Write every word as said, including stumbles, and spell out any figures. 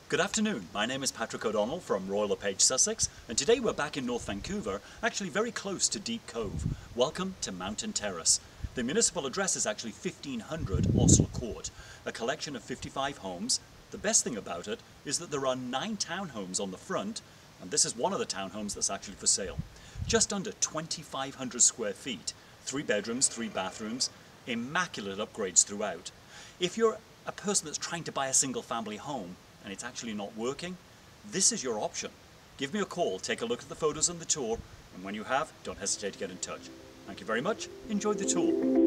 Good afternoon, my name is Patrick O'Donnell from Royal LePage, Sussex, and today we're back in North Vancouver, actually very close to Deep Cove. Welcome to Mountain Terrace. The municipal address is actually fifteen hundred Osler Court, a collection of fifty-five homes. The best thing about it is that there are nine townhomes on the front, and this is one of the townhomes that's actually for sale. Just under twenty-five hundred square feet, three bedrooms, three bathrooms, immaculate upgrades throughout. If you're a person that's trying to buy a single family home and it's actually not working, this is your option. Give me a call, take a look at the photos and the tour, and when you have, don't hesitate to get in touch. Thank you very much, enjoy the tour.